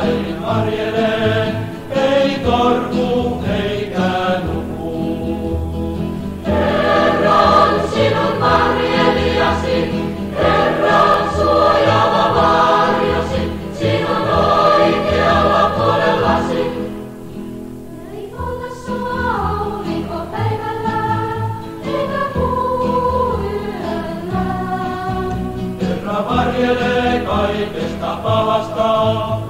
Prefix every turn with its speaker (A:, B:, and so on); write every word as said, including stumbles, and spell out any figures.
A: vain varjelee, ei torku eikä nuku.
B: Herra on sinun varjelijasi, Herra on suojaava varjosi, sinun oikealla puolellasi. Ei polta sua aurinko päivällä, eikä kuu yöllä.
A: Herra varjelee kaikesta pahasta.